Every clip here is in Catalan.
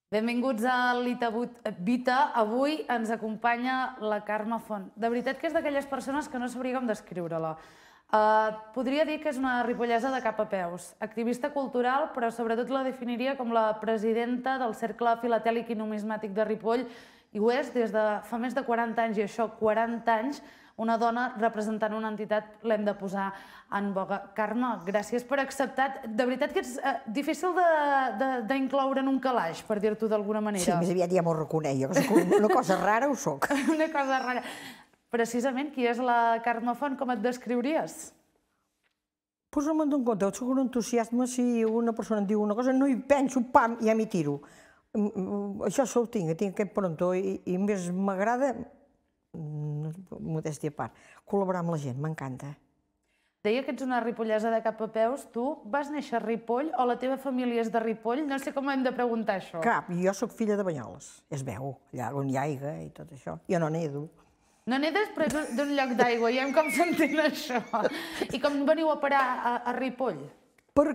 Benvinguts a Lita Vita. Avui ens acompanya la Carme Font. De veritat que és d'aquelles persones que no sabria com descriure-la. Podria dir que és una ripollesa de cap a peus. Activista cultural, però sobretot la definiria com la presidenta del Cercle Filatèlic i Numismàtic de Ripoll, i ho és des de fa més de 40 anys, i això, 40 anys, una dona representant una entitat l'hem de posar en boga. Carme, gràcies per acceptar. De veritat que és difícil d'incloure en un calaix, per dir-t'ho d'alguna manera. Sí, més aviat ja m'ho reconec, jo que soc una cosa rara ho soc. Una cosa rara. Precisament, qui és la Carme Font, com et descriuries? Doncs no me'n dono compte, soc un entusiasme, si una persona em diu una cosa, no hi penso, pam, ja m'hi tiro. Això ho tinc aquest prontó, i més m'agrada, modèstia a part, col·laborar amb la gent, m'encanta. Deia que ets una ripollesa de cap a peus. Tu vas néixer a Ripoll o la teva família és de Ripoll? No sé com hem de preguntar això. Cap, jo sóc filla de Banyoles, es veu, allà on hi ha aigua i tot això. Jo no nedo. No nedes, però és d'un lloc d'aigua, ja hem com s'entén això. I com veniu a parar a Ripoll? Per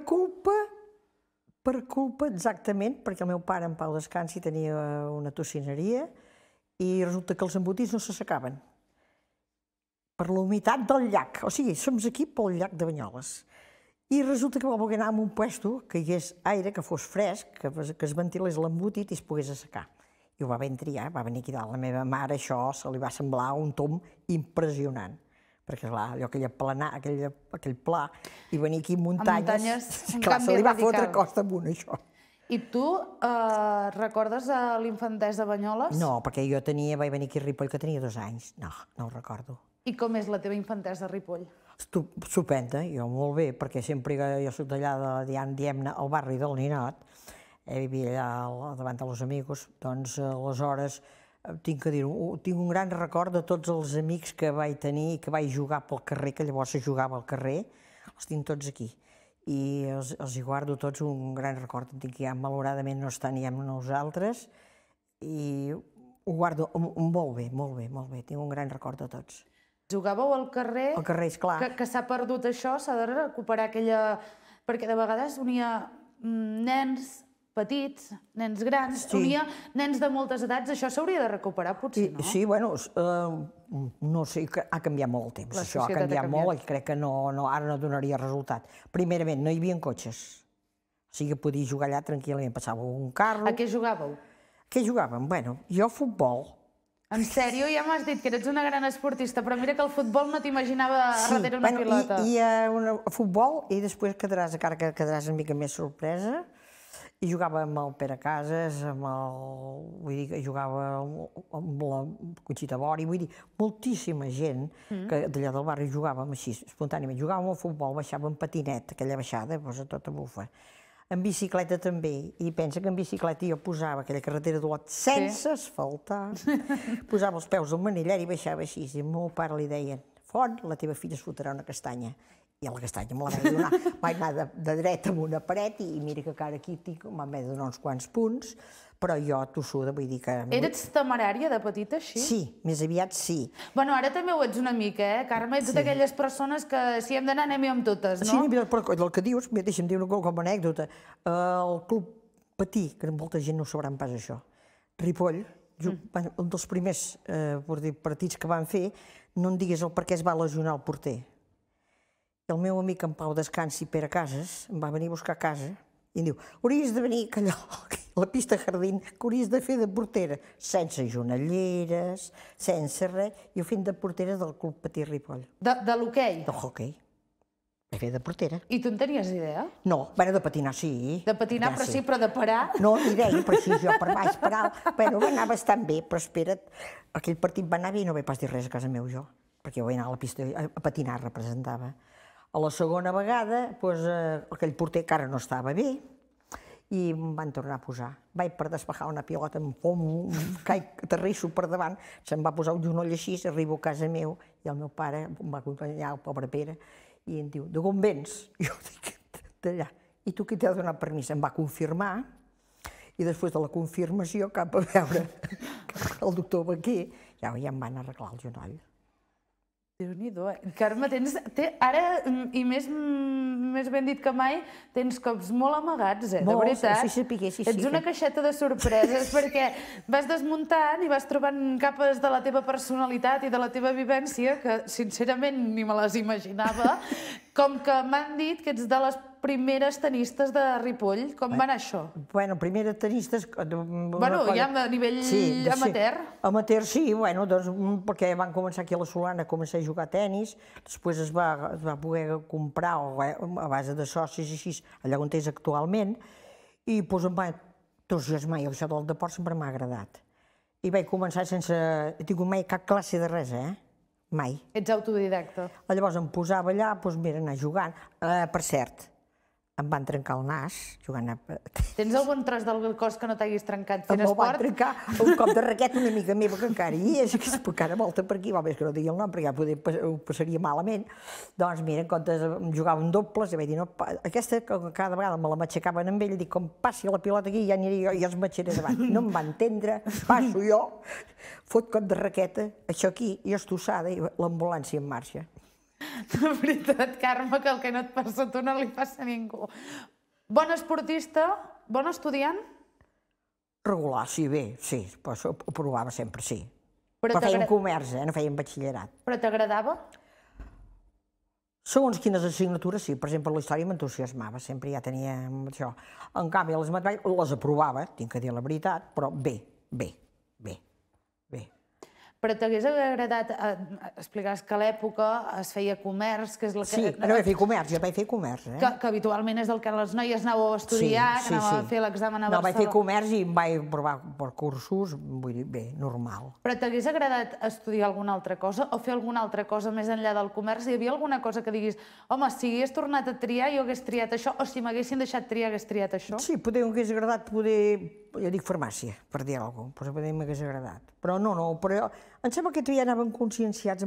culpa exactament, perquè el meu pare en pau descansi tenia una tocineria i resulta que els embotits no s'assecaven per la humitat del llac. O sigui, som aquí pel llac de Banyoles. I resulta que va voler anar a un puesto que hi hagués aire, que fos fresc, que es ventilés l'embotit i es pogués assecar. I ho va ben triar, va venir aquí dalt. La meva mare això se li va semblar un tomb impressionant. Perquè, clar, allò, aquell pla, i venir aquí en muntanyes, clar, se li va fotre costa amunt, això. I tu recordes l'infantès de Banyoles? No, perquè jo vaig venir aquí a Ripoll que tenia 2 anys. No, no ho recordo. I com és la teva infantesa a Ripoll? Estupenda, jo molt bé, perquè sempre jo soc d'allà, diguem-ne, al barri del Ninot, vivia allà davant dels amics, doncs aleshores tinc que dir-ho, tinc un gran record de tots els amics que vaig tenir i que vaig jugar pel carrer, que llavors se jugava al carrer, els tinc tots aquí. I els hi guardo tots un gran record, dic que ja malauradament no estan ja amb nosaltres, i ho guardo molt bé, molt bé, molt bé, tinc un gran record de tots. Jugàveu al carrer? Al carrer, esclar. Que s'ha perdut això, s'ha de recuperar aquella... Perquè de vegades unia nens petits, nens grans, unia nens de moltes edats, això s'hauria de recuperar, potser, no? Sí, bueno, no sé, ha canviat molt el temps, això ha canviat molt i crec que ara no donaria resultat. Primerament, no hi havia cotxes, o sigui que podia jugar allà tranquil·lament, passava un carro... A què jugàveu? Què jugàvem? Bueno, jo a futbol. En sèrio? Ja m'has dit que eres una gran esportista, però mira que el futbol no t'imaginava darrere una pilota. Sí, i a futbol, i després quedaràs una mica més sorpresa, i jugava amb el Pere Casas, vull dir que jugava amb la Conxita Bori, vull dir, moltíssima gent que d'allà del barri jugàvem així, espontàniament. Jugàvem al futbol, baixàvem patinet, aquella baixada, posa tota bufa. En bicicleta també, i pensa que en bicicleta jo posava aquella carretera d'Olot sense asfaltar, posava els peus al manillar i baixava així, i al meu pare li deien: Font, la teva filla es fotrà una castanya. I a la castanya me la vaig donar, vaig anar de dret amb una paret i mira que cara aquí m'han de donar uns quants punts, però jo tossuda, vull dir que... Eres temerària de petita, així? Sí, més aviat sí. Bueno, ara també ho ets una mica, Carme? Ets d'aquelles persones que si hem d'anar anem-hi amb totes, no? Sí, però el que dius, deixa'm dir com a anècdota, el club patí, que molta gent no sabrà pas això, Ripoll, un dels primers partits que van fer, no em diguis el per què es va lesionar el porter. El meu amic en Pau Descansi, Pere Casas, em va venir a buscar a casa i em diu: hauries de venir a la pista Jardín, que hauries de fer de portera, sense jonelleres, sense res, jo fent de portera del Club Patí Ripoll. De l'hoquei? De hoquei. Vaig fer de portera. I tu en tenies idea? No, bueno, de patinar sí. De patinar, però sí, però de parar? No, ni idea, però així jo per baix, per alt. Bueno, va anar bastant bé, però espera't, aquell partit va anar bé i no vaig pas dir res a casa meu jo, perquè jo vaig anar a la pista a patinar, representava. A la segona vegada, aquell porter encara no estava bé i em van tornar a posar. Vaig per despejar una pilota, em aterrisso per davant, se'm va posar un genoll així, arribo a casa meu i el meu pare em va acompanyar, el pobre Pere, i em diu: d'on vens? I jo dic: d'allà. I tu qui t'ha donat permís? Em va confirmar i després de la confirmació cap a veure el doctor Baquer, ja em van arreglar el genoll. Déu-n'hi-do, Carme, ara, i més ben dit que mai, tens cops molt amagats, de veritat. Sí. Ets una caixeta de sorpreses, perquè vas desmuntant i vas trobant capes de la teva personalitat i de la teva vivència, que sincerament ni me les imaginava, com que m'han dit que ets de les primeres tenistes de Ripoll. Com va anar això? Bueno, primeres tenistes... Bueno, ja a nivell amateur. Amateur, sí, bueno, doncs, perquè van començar aquí a la Solana, començar a jugar a tenis, després es va poder comprar a base de socis i així, allà on és actualment, i doncs em va entusiasmar, i això del deport sempre m'ha agradat. I vaig començar sense... He tingut mai cap classe de res, mai. Ets autodidacta. Llavors em posava allà, doncs mira, anar jugant. Per cert, em van trencar el nas jugant a... Tens algun tros del cos que no t'haguis trencat fent esport? Em van trencar un cop de raqueta una amiga meva que encara hi és, que encara volta per aquí, val més que no digui el nom, perquè ja ho passaria malament. Doncs mira, en comptes jugaven dobles, i vaig dir, no, aquesta cada vegada me la m'aixecaven amb ell, i dic, com passi la pilota aquí, ja aniré jo i els m'aixeré davant. No em va entendre, passo jo, fot cop de raqueta, això aquí, i estossada, i l'ambulància en marxa. De veritat, Carme, que el que no et passa a tu no li passa a ningú. Bon esportista, bon estudiant? Regular, sí, bé, sí, ho provava sempre, sí. Però feien comerç, no feien batxillerat. Però t'agradava? Segons quines assignatures, sí. Per exemple, la història m'entusiasmava, sempre ja tenia això. En canvi, les matemàtiques les aprovava, tinc que dir la veritat, però bé. Però t'hagués agradat explicar que a l'època es feia comerç, que és el que... Sí, no vaig fer comerç, jo vaig fer comerç. Que habitualment és el que les noies anàveu a estudiar, que anàveu a fer l'examen a Barcelona. No, vaig fer comerç i em vaig provar per cursos, vull dir, bé, normal. Però t'hagués agradat estudiar alguna altra cosa o fer alguna altra cosa més enllà del comerç? Hi havia alguna cosa que diguis, home, si hagués tornat a triar, jo hagués triat això, o si m'haguessin deixat triar, hagués triat això? Sí, potser m'hagués agradat, jo dic farmàcia, per dir alguna cosa, però potser m'hagués agradat. Però no, però em sembla que ja anàvem conscienciats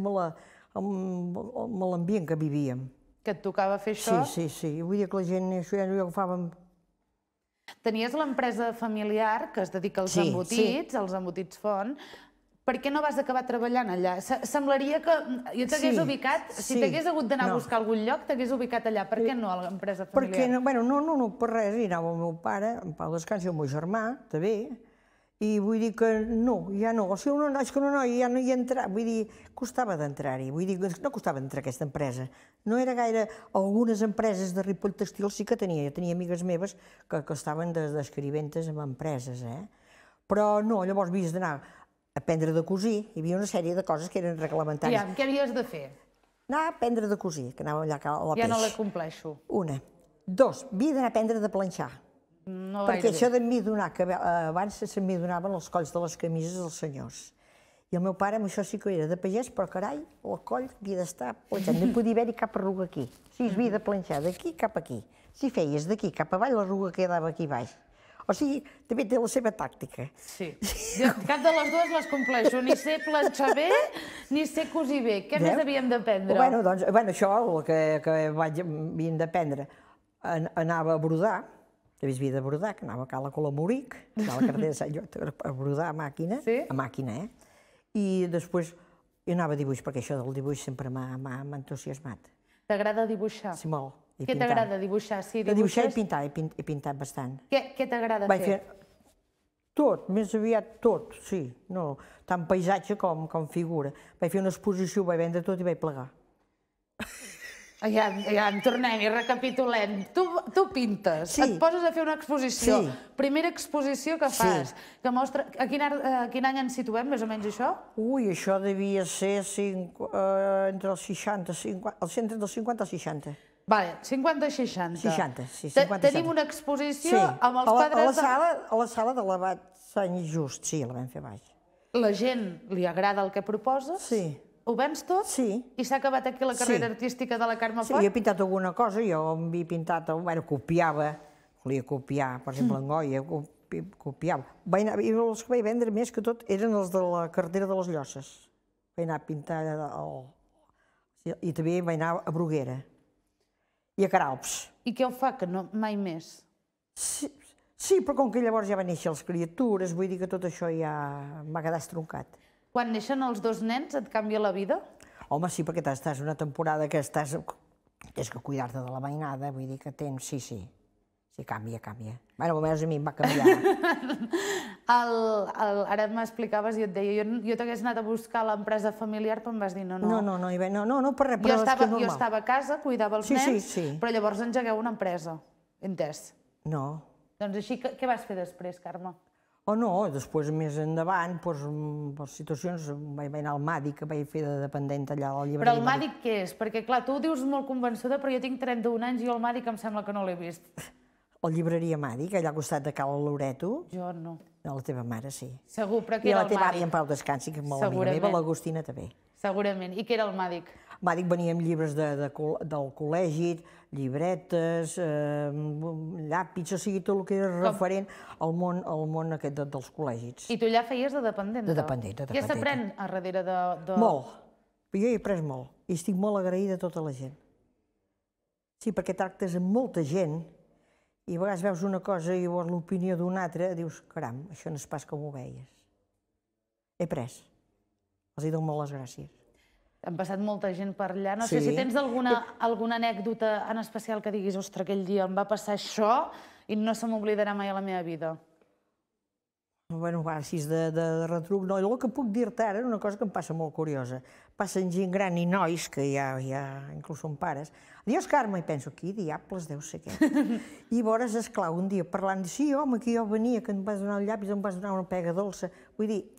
amb l'ambient que vivíem. Que et tocava fer això? Sí. Vull dir que la gent això ja ho agafàvem. Tenies l'empresa familiar que es dedica als embotits, als embotits Font. Per què no vas acabar treballant allà? Semblaria que jo t'hagués ubicat, si t'hagués hagut d'anar a buscar algun lloc, t'hagués ubicat allà. Per què no a l'empresa familiar? No, per res. Hi anava el meu pare, en Pau Descans, i el meu germà, també. I vull dir que no, ja no. O sigui, és que una noia ja no hi entrava. Vull dir, costava d'entrar-hi. Vull dir, no costava d'entrar a aquesta empresa. No era gaire... Algunes empreses de Ripoll Textil sí que tenia. Jo tenia amigues meves que estaven d'escriventes en empreses, Però no, llavors havies d'anar a aprendre de cosir. Hi havia una sèrie de coses que eren reglamentàries. Ja, què havies de fer? Anar a aprendre de cosir, que anava allà a la peix. Ja no la compleixo. Una. Dos, havia d'anar a aprendre de planxar. Perquè això de mi donar, que abans se m'hi donaven els colls de les camises dels senyors. I el meu pare, amb això sí que era de pagès, però carai, el coll havia d'estar planxat. No hi podia haver-hi cap arruga aquí. Si es havia de planxar d'aquí cap aquí. Si feies d'aquí cap avall, l'arruga quedava aquí baix. O sigui, també té la seva tàctica. Sí. Cap de les dues les compleixo. Ni sé planxar bé, ni sé cosir bé. Què més havíem d'aprendre? Bueno, doncs, això, el que havíem d'aprendre. Anava a brodar. També havia de brodar, que anava a Cala Colamoric, a la carretera de Sant Lloc, a brodar a màquina, i després hi anava a dibuix, perquè això del dibuix sempre m'ha entusiasmat. T'agrada dibuixar? Sí, molt. Què t'agrada dibuixar? Dibuixar i pintar, he pintat bastant. Què t'agrada fer? Tot, més aviat tot, sí. Tant paisatge com figura. Vaig fer una exposició, vaig vendre tot i vaig plegar. Ja en tornem i recapitulem. Tu pintes, et poses a fer una exposició. Primera exposició que fas, que mostra... A quin any ens situem, més o menys, això? Ui, això devia ser entre els 60, al centre dels 50 als 60. Vale, 50 i 60. 60, sí, 50 i 60. Tenim una exposició amb els quadres... A la sala de l'abat Sant Just, sí, la vam fer baix. La gent li agrada el que proposes? Sí. Ho vens tot? Sí. I s'ha acabat aquí la carrera artística de la Carme Font? Sí, jo he pintat alguna cosa, jo havia pintat, copiava, volia copiar, per exemple, en Goya, copiava. I els que vaig vendre més que tot eren els de la carretera de les Llosses. Vaig anar a pintar i també vaig anar a Bruguera i a Queralbs. I què ho fa, que no mai més? Sí, però com que llavors ja van néixer les criatures, vull dir que tot això ja m'ha quedat estroncat. Quan neixen els dos nens et canvia la vida? Home, sí, perquè estàs una temporada que tens que cuidar-te de la mainada, vull dir que tens... Sí, sí. Sí, canvia. Bueno, almenys a mi em va canviar. Ara m'explicaves i jo et deia, jo t'hagués anat a buscar l'empresa familiar, però em vas dir no. No, per res, però és que és normal. Jo estava a casa, cuidava els nens, sí. però llavors engegueu una empresa, entès? No. Doncs així, què vas fer després, Carme? No, després més endavant, per situacions, vaig anar al Màdic, que vaig fer de dependent allà a la llibreria. Però el Màdic què és? Perquè, clar, tu ho dius molt convençuda, però jo tinc 31 anys i el Màdic em sembla que no l'he vist. La llibreria Màdic, allà al costat de Cal Loreto. Jo no. La teva mare, sí. Segur, però què era el Màdic? I la teva àvia en Pau Descansi, que és molt amiga meva, l'Agustina també. Segurament. I què era el Màdic? Màdic venia amb llibres del col·legi, llibretes, llàpids, o sigui, tot el que era referent al món aquest dels col·legis. I tu allà feies de dependenta? De dependenta. Què s'aprèn a darrere de... Molt. Jo he après molt. I estic molt agraïda a tota la gent. Sí, perquè tractes amb molta gent i a vegades veus una cosa i veus l'opinió d'una altra, dius, caram, això no és pas com ho veies. He après. Els hi dono molt les gràcies. Han passat molta gent per allà. No sé si tens alguna anècdota en especial que diguis, ostres, aquell dia em va passar això i no se m'oblidarà mai a la meva vida. Bueno, així de retruc, no. El que puc dir-te ara és una cosa que em passa molt curiosa. Passen gent gran i nois, que ja inclús són pares. Adiós, Carme, i penso, qui diables deu ser aquest? I llavors, esclar, un dia parlant, sí, home, que jo venia, que em vas donar el llapis, em vas donar una pega dolça. Vull dir,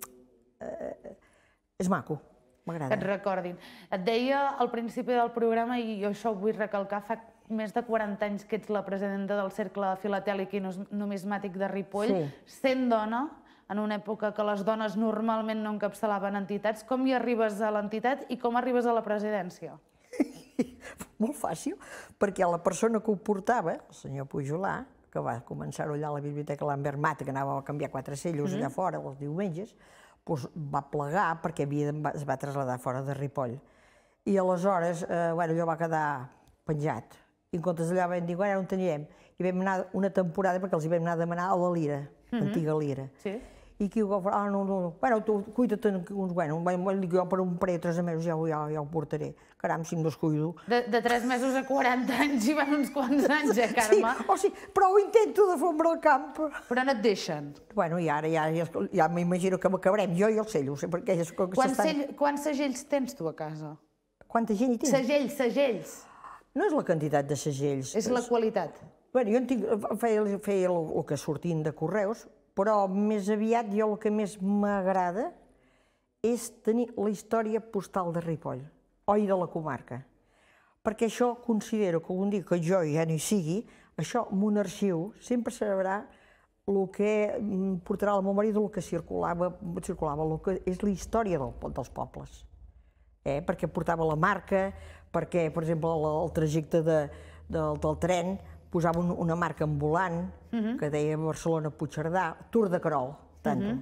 és maco. Que et recordin. Et deia al principi del programa, i jo això ho vull recalcar, fa més de 40 anys que ets la presidenta del Cercle Filatèlic i Numismàtic de Ripoll, sent dona, en una època que les dones normalment no encapçalaven entitats. Com hi arribes a l'entitat i com arribes a la presidència? Molt fàcil, perquè la persona que ho portava, el senyor Pujolà, que va començar-ho allà a la Biblioteca Lambert Mata, que anava a canviar 4 cellos allà fora els diumenges, va plegar perquè es va traslladar fora de Ripoll. I aleshores allò va quedar penjat. I en comptes d'allà vam dir, ara on anirem? I vam anar una temporada perquè els hi vam anar a demanar a la Lira, l'antiga Lira. I qui ho va fer? No, bueno, tu cuida-te'n uns, bueno, jo per un parell de 3 mesos ja ho portaré. Caram, si em descuido. De 3 mesos a 40 anys hi van uns quants anys, Carme? Sí, però ho intento de fondre al camp. Però no et deixen? Bueno, i ara ja m'imagino que m'acabarem, jo i el cello. Quants segells tens tu a casa? Quanta gent hi tens? Segells. No és la quantitat de segells. És la qualitat. Bé, jo feia el que sortien de correus, però més aviat jo el que més m'agrada és tenir la història postal de Ripoll, oi de la comarca. Perquè això considero que un dia que jo ja no hi sigui, això, en un arxiu, sempre serà el que portarà a la memòria del que circulava, el que és la història dels pobles. Perquè portava la marca, perquè, per exemple, el trajecte del tren posava una marca ambulant que deia Barcelona-Puigcerdà, Tour de Querol, tanto.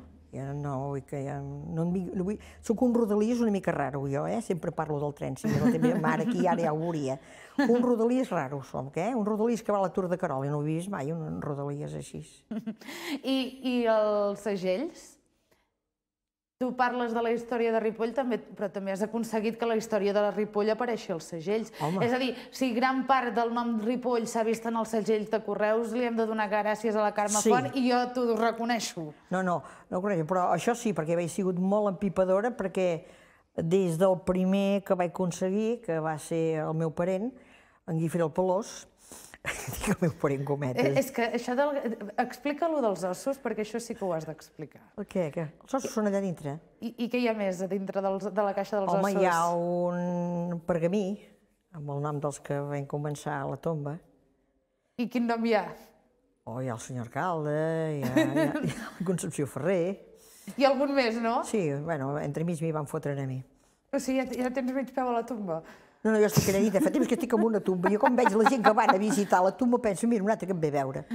Soc un rodalí, és una mica raro, jo, sempre parlo del tren, si no té meva mare aquí, ara ja ho veuria. Un rodalí és raro, som, un rodalí és que va a la Tour de Querol, i no ho he vist mai, un rodalí és així. I els segells? Tu parles de la història de Ripoll, però també has aconseguit que la història de la Ripoll apareixi als segells. És a dir, si gran part del nom Ripoll s'ha vist en els segells de correus, li hem de donar gràcies a la Carme Font i jo t'ho reconeixo. No ho coneixo, però això sí, perquè vaig sigut molt empipadora, perquè des del primer que vaig aconseguir, que va ser el meu parent, en Guifré el Pelós, dic el meu parent gometes. És que això explica-lo dels ossos, perquè això sí que ho has d'explicar. Què? Els ossos són allà dintre. I què hi ha més a dintre de la caixa dels ossos? Home, hi ha un pergamí, amb el nom dels que van començar a la tomba. I quin nom hi ha? Hi ha el senyor alcalde, hi ha la Concepció Ferrer. I algun més, no? Sí, bueno, entremig m'hi van fotre a mi. O sigui, ja tens mig peu a la tomba. No, jo estic allà dintre, fa temps que estic en una tumba. Jo quan veig la gent que van a visitar la tumba penso, mira, un altre que em ve a veure.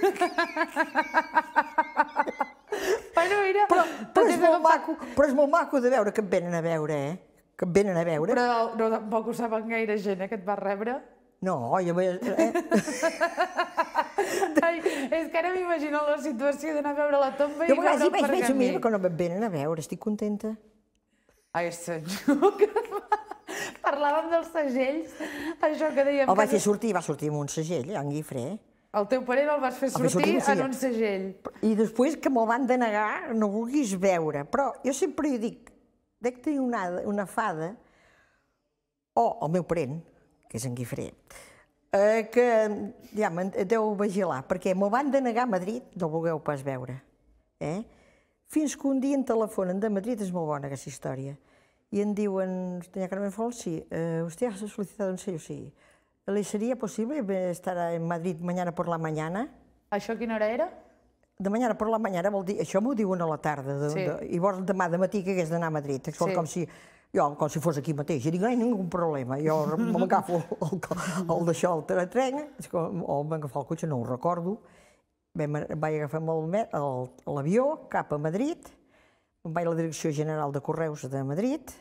Bueno, mira... Però és molt maco de veure que em venen a veure, Que em venen a veure. Però tampoc ho saben gaire gent, que et va rebre. No, jo... És que ara m'imagino la situació d'anar a veure la tomba i veure el pergamí. Mira, que no em venen a veure, estic contenta. Ai, senyor, parlàvem dels segells, això que dèiem... El vaig fer sortir, va sortir amb un segell, en Guifré. El teu parent el vas fer sortir en un segell. I després que me'l van denegar, no vulguis veure. Però jo sempre dic, dec tenir una fada, o el meu parent, que és en Guifré, que ja me'n deu vigilar, perquè me'l van denegar a Madrid, no el vulgueu pas veure. Fins que un dia em telefonen de Madrid, és molt bona aquesta història, y en diuen, doña Carmen Fol, sí, usted ha solicitado un sello, sí. ¿Le sería posible estar en Madrid mañana por la mañana? Això quina hora era? De mañana por la mañana vol dir, això m'ho diuen a la tarda, i vols demà de matí que hagués d'anar a Madrid, com si fos aquí mateix. Jo dic, no hi ha ningú problema, jo m'agafo el tren, o m'agafo el cotxe, no ho recordo, vaig agafar l'avió cap a Madrid, vaig a la Direcció General de Correus de Madrid,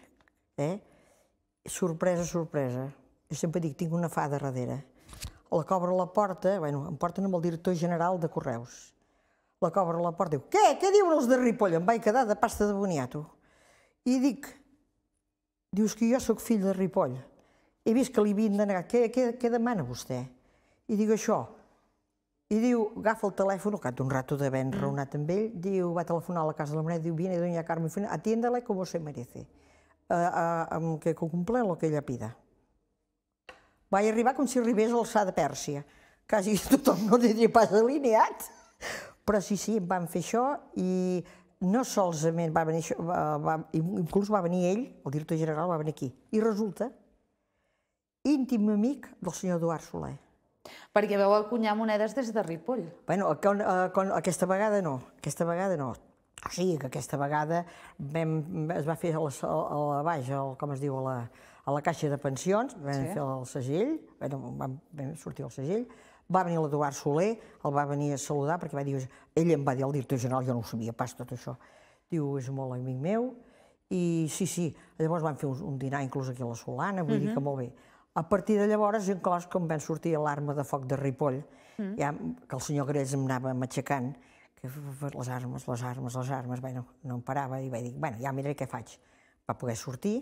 sorpresa, sorpresa. Jo sempre dic, tinc una fada darrere. La cobra a la porta, em porten amb el director general de Correus. La cobra a la porta, diu, què diuen els de Ripoll? Em vaig quedar de pasta de boniato. I dic, dius que jo sóc fill de Ripoll. He vist que li havien denegat, què demana vostè? I dic això. I diu, agafa el telèfon, al cap d'un rato d'haver enraonat amb ell, diu, va telefonar a la Casa de la Moneda, diu, viene doña Carmen, atiéndala como se merece, que cumpla lo que ella pida. Vaig arribar com si arribés al Sa de Pèrsia. Quasi tothom no diria pas alineat. Però sí, em van fer això i no solament va venir això, inclús va venir ell, el director general, va venir aquí. I resulta íntim amic del senyor Eduard Soler. Perquè vau acunyar monedes des de Ripoll. Bé, aquesta vegada no. O sigui que aquesta vegada es va fer a baix, com es diu, a la caixa de pensions, vam fer el segell, vam sortir el segell, va venir l'Eduard Soler, el va venir a saludar, perquè ell em va dir al director general, jo no ho sabia pas tot això, diu, és molt amic meu, i sí, llavors van fer un dinar inclús aquí a la Solana, vull dir que molt bé. A partir de llavors, inclòs, com van sortir l'arma de foc de Ripoll, que el senyor Grells em anava matxacant, que les armes, no em parava, i vaig dir, bueno, ja miraré què faig. Va poder sortir.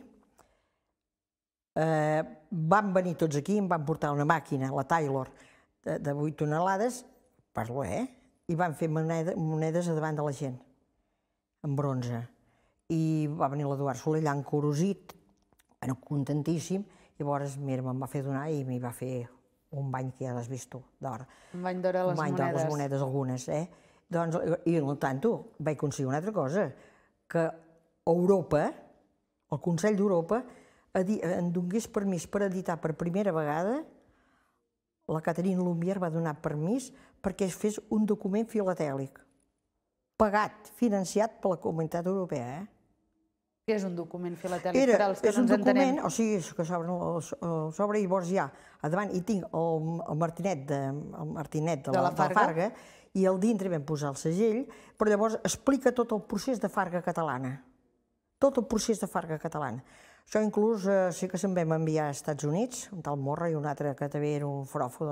Van venir tots aquí, em van portar una màquina, la Taylor, de 8 tonelades, parlo, i van fer monedes a davant de la gent, en bronze. I va venir l'Eduard Soler allà encorosit, contentíssim, i llavors me'n va fer donar i m'hi va fer un bany que ja l'has vist tu, d'or. Un bany d'or a les monedes. Un bany d'or a les monedes, algunes, I, en tant, vaig aconseguir una altra cosa, que Europa, el Consell d'Europa, em donés permís per editar per primera vegada, la Catherine Lumbier va donar permís perquè es fes un document filatèlic, pagat, financiat per la Comunitat Europea. Què és un document filatèlic per als que no ens entenem? O sigui, que s'obre i llavors ja, a davant hi tinc el martinet de la Farga, i al dintre vam posar el segell, però llavors explica tot el procés de Farga catalana. Tot el procés de Farga catalana. Això inclús sí que se'n vam enviar als Estats Units, un tal Morra i un altre que també era un frofo de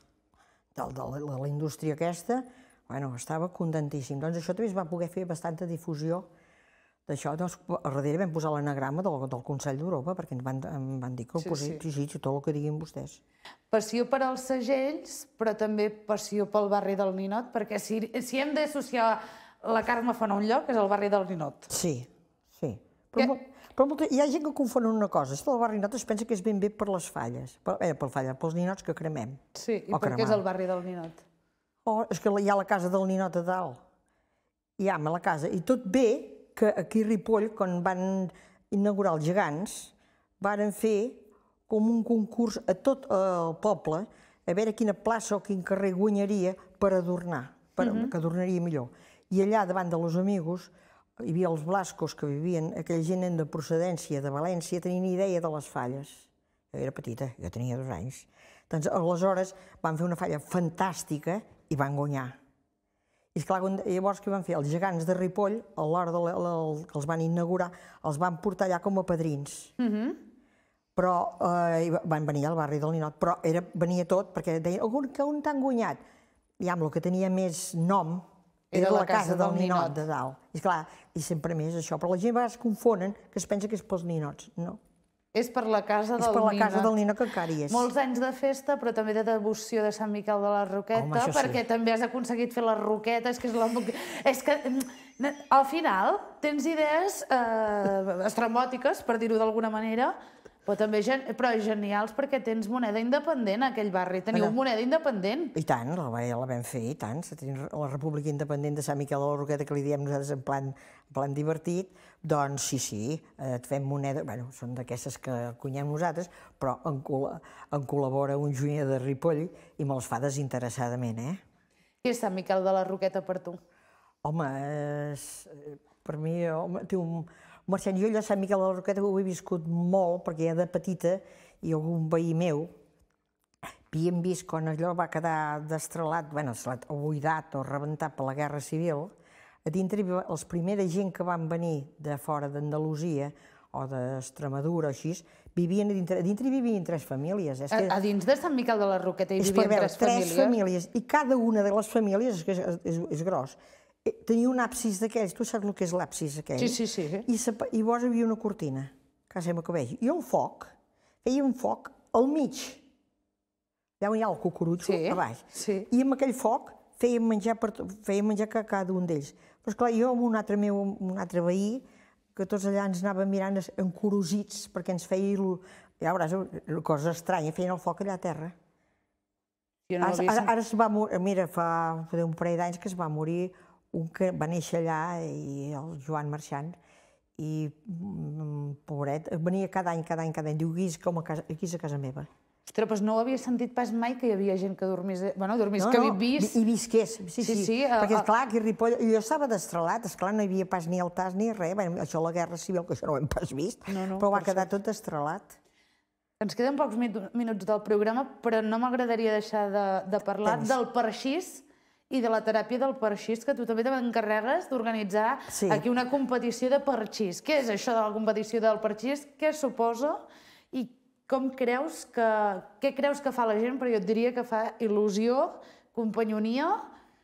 la indústria aquesta. Bueno, estava contentíssim. Doncs això també es va poder fer bastanta difusió d'això. A darrere vam posar l'anagrama del Consell d'Europa perquè em van dir que ho posés, sí, tot el que diguin vostès. Passió per als segells, però també passió pel barri del Ninot, perquè si hem d'associar la Carme Font a un lloc és el barri del Ninot. Sí. Però hi ha gent que confon una cosa. El barri Ninot es pensa que és ben bé per les falles, pels ninots que cremem. Sí, i per què és el barri del Ninot? És que hi ha la casa del Ninot a dalt. Hi ha la casa, i tot bé que aquí a Ripoll, quan van inaugurar els gegants, van fer com un concurs a tot el poble, a veure quina plaça o quin carrer guanyaria per adornar, que adornaria millor. I allà, davant de los amigos, hi havia els blascos que vivien, aquella gent de procedència de València, tenien idea de les falles. Jo era petita, jo tenia 2 anys. Doncs aleshores van fer una falla fantàstica i van guanyar. I esclar, llavors què van fer? Els gegants de Ripoll, a l'hora que els van inaugurar, els van portar allà com a padrins. Però van venir al barri del Ninot, però venia tot, perquè deien, on t'han guanyat? I amb el que tenia més nom era la casa del Ninot de dalt. I esclar, i sempre més això, però la gent a vegades confonen que es pensa que és pels ninots. No, És per la casa del És per la casa Nino. del Nino que encara hi és. Molts anys de festa, però també de devoció de Sant Miquel de la Roqueta, Home, això sí. perquè també has aconseguit fer la roqueta, és que al final tens idees estrambòtiques, per dir-ho d'alguna manera, però també genials perquè tens moneda independent a aquell barri. Teniu moneda independent. I tant, la vam fer, i tant. La República Independent de Sant Miquel de la Roqueta, que li diem nosaltres en plan divertit, doncs sí, et fem moneda, bueno, són d'aquestes que cunyem nosaltres, però en col·labora un joiner de Ripoll i me'ls fa desinteressadament, Què és Sant Miquel de la Roqueta per tu? Home, per mi, té un... Marxant, jo allà a Sant Miquel de la Roqueta ho he viscut molt, perquè ja de petita i algun veí meu havíem vist quan allò va quedar destrelat, o buidat o rebentat per la Guerra Civil, a dintre els primera gent que van venir de fora d'Andalusia o d'Extremadura o així, vivien a dintre hi vivien 3 famílies. A dins de Sant Miquel de la Roqueta hi vivien 3 famílies? 3 famílies, i cada una de les famílies és gros. Tenia un absis d'aquells, tu saps el que és l'absis aquell? Sí. I llavors hi havia una cortina, quasi que vegi. I el foc, feia un foc al mig. Allà on hi ha el cucurutxo, a baix. I amb aquell foc feien menjar a cada un d'ells. Però esclar, jo amb un altre veí, que tots allà ens anàvem mirant encorosits, perquè ens feia, ja veuràs, una cosa estranya, feien el foc allà a terra. Ara es va morir, mira, fa un parell d'anys que es va morir un que va néixer allà, el Joan Marxant, i, pobret, venia cada any, diu, aquí és a casa meva. Ostres, doncs no ho havia sentit pas mai que hi havia gent que dormís, que vivís... I visqués, sí, perquè esclar, aquí a Ripoll, jo estava destrelat, esclar, no hi havia pas ni altars ni res, això la Guerra Civil, que això no ho hem pas vist, però va quedar tot destrelat. Ens queden pocs minuts del programa, però no m'agradaria deixar de parlar del parxís i de la teràpia del parxís, que tu també t'encarregues d'organitzar aquí una competició de parxís. Què és això de la competició del parxís? Què suposa? I què creus que fa la gent? Però jo et diria que fa il·lusió, companyonia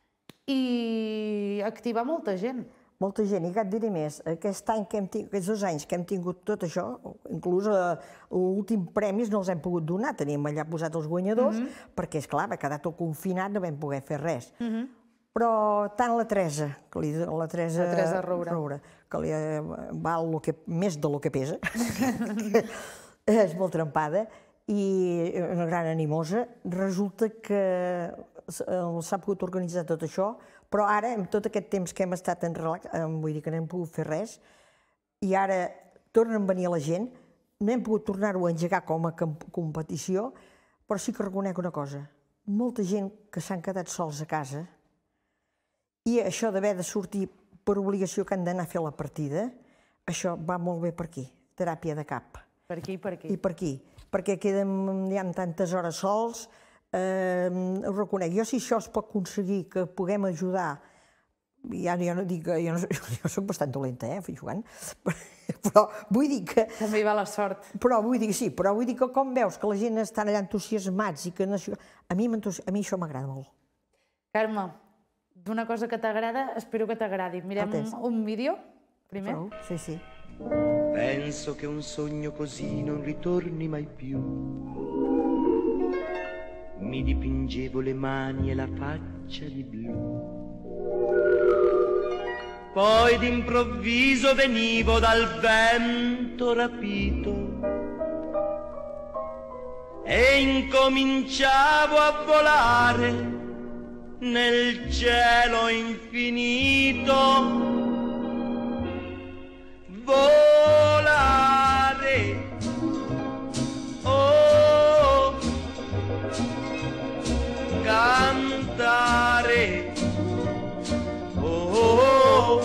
i activar molta gent. Molta gent, i et diré més, aquests 2 anys que hem tingut tot això, inclús l'últim premis no els hem pogut donar, teníem allà posat els guanyadors, perquè, esclar, va quedar tot confinat, no vam poder fer res. Però tant la Teresa, la Teresa Roura, que li val més del que pesa, és molt trempada, i una gran animosa, resulta que s'ha pogut organitzar tot això, però ara, amb tot aquest temps que hem estat en relax, vull dir que no hem pogut fer res, i ara tornen a venir la gent, no hem pogut tornar-ho a engegar com a competició, però sí que reconec una cosa, molta gent que s'han quedat sols a casa, i això d'haver de sortir per obligació que han d'anar a fer la partida, això va molt bé per aquí, teràpia de cap. Per aquí i per aquí. I per aquí, perquè hi ha tantes hores sols, ho reconec. Jo, si això es pot aconseguir que puguem ajudar, ja no dic que jo soc bastant dolenta, jugant, però vull dir que... També hi va la sort. Però vull dir que com veus que la gent està allà entusiasmats i que a mi això m'agrada molt. Carme, d'una cosa que t'agrada, espero que t'agradi. Mirem un vídeo, primer. Sí. Penso che un sogno così non ritorni mai più. Mi dipingevo le mani e la faccia di blu. Poi d'improvviso venivo dal vento rapito e incominciavo a volare nel cielo infinito. Volare, oh, cantare, oh,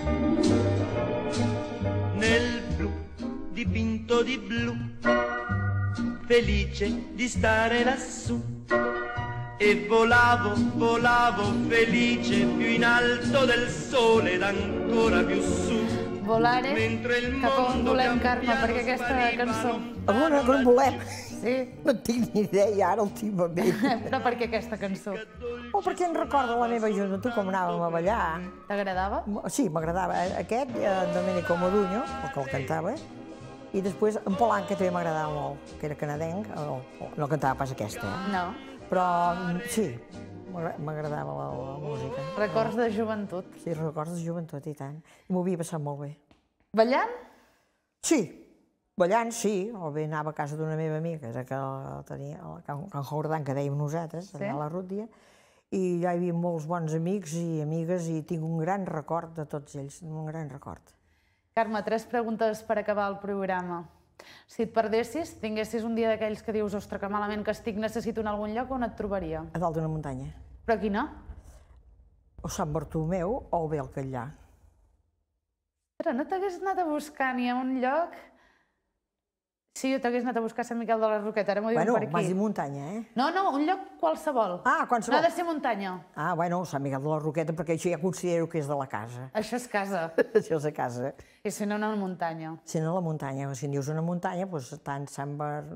nel blu dipinto di blu, felice di stare lassù. E volavo felice più in alto del sole ed ancora più su. Volare, cap a on volem, Carme, perquè aquesta cançó... A on volem? Sí. No tinc ni idea ara últimament. Però per què aquesta cançó? Perquè em recorda la meva joventut, com anàvem a ballar. T'agradava? Sí, m'agradava. Aquest, Domenico Modugno, el que el cantava, I després en Polanca també m'agradava molt, que era canadenc, no cantava pas aquesta, No. però sí, m'agradava la música. Records de joventut. Sí, records de joventut i tant. I m'ho havia passat molt bé. Ballant? Sí, ballant sí, o bé anava a casa d'una meva amiga, que tenia a Can Jordán, que dèiem nosaltres, allà a la Rútia, i allà hi havia molts bons amics i amigues i tinc un gran record de tots ells, un gran record. Carme, 3 preguntes per acabar el programa. Si et perdessis, tinguessis un dia d'aquells que dius ostres, que malament que estic, necessito anar a algun lloc, on et trobaria? A dalt d'una muntanya. Però quina? O Sant Bartomeu o bé al Catllà. Però no t'hagués anat a buscar ni a un lloc? Sí, jo t'hagués anat a buscar a Sant Miquel de la Roqueta, ara m'ho diuen per aquí. Bueno, m'has dit muntanya, eh? No, un lloc qualsevol. Ah, qualsevol. No ha de ser muntanya. Ah, bueno, Sant Miquel de la Roqueta, perquè això ja considero que és de la casa. Això és casa. Això és a casa. I si no, una muntanya. Si no, la muntanya. Si en dius una muntanya, doncs tant Sant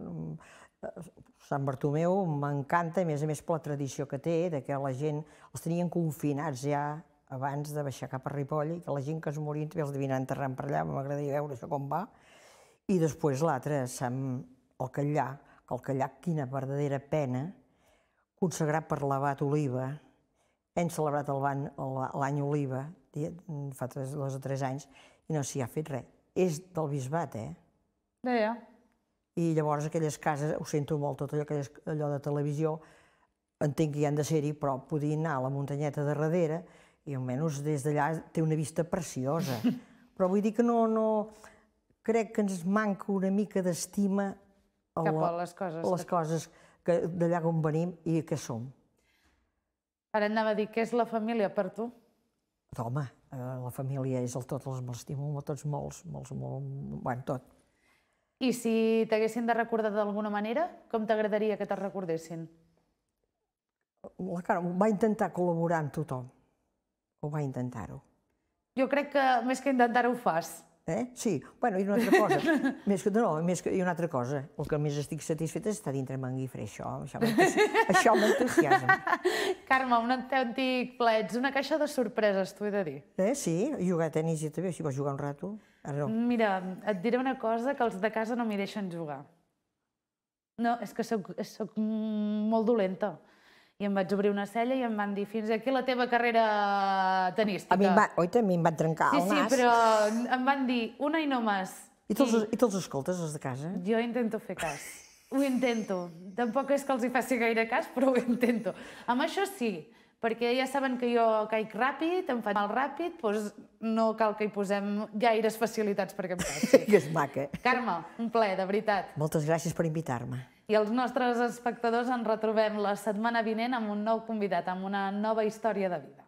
Bartomeu m'encanta, a més per la tradició que té, que la gent els tenien confinats ja abans de baixar cap a Ripoll, i que la gent que es morien també els devien enterrar per allà, m'agradaria veure això com va. I després l'altre, el Catllà, que el Catllà, quina verdadera pena, consagrat per l'abat Oliva. Hem celebrat l'any Oliva, fa 2 o 3 anys, i no s'hi ha fet res. És del bisbat, eh? Deia. I llavors aquelles cases, ho sento molt, tot allò de televisió, entenc que hi han de ser-hi, però podia anar a la muntanyeta de darrere i almenys des d'allà té una vista preciosa. Però vull dir que no... Crec que ens manca una mica d'estima cap a les coses d'allà on venim i que som. Ara anava a dir, què és la família per tu? Home, la família és el tot, els m'estimo tots molt, bueno, tot. I si t'haguessin de recordar d'alguna manera, com t'agradaria que te recordessin? La Carme va intentar col·laborar amb tothom, ho va intentar-ho. Jo crec que més que intentar-ho ho fas. Sí, bueno, i una altra cosa, i una altra cosa, el que més estic satisfeta és estar dintre Manguifré, això m'entusiasma. Carme, un autèntic plaer, ets una caixa de sorpreses, t'ho he de dir. Sí, jugar a tenis i també, si vas jugar un rato, ara no. Mira, et diré una cosa, que els de casa no m'hi deixen jugar. No, és que soc molt dolenta. I em vaig obrir una cella i em van dir fins aquí la teva carrera tenística. A mi em van trencar el nas. Sí, però em van dir una i no més. I te'ls escoltes, els de casa? Jo intento fer cas. Ho intento. Tampoc és que els hi faci gaire cas, però ho intento. Amb això sí, perquè ja saben que jo caic ràpid, em faig mal ràpid, doncs no cal que hi posem gaires facilitats perquè em passi. Que és maca. Carme, un plaer, de veritat. Moltes gràcies per invitar-me. I els nostres espectadors ens retrobem la setmana vinent amb un nou convidat, amb una nova història de vida.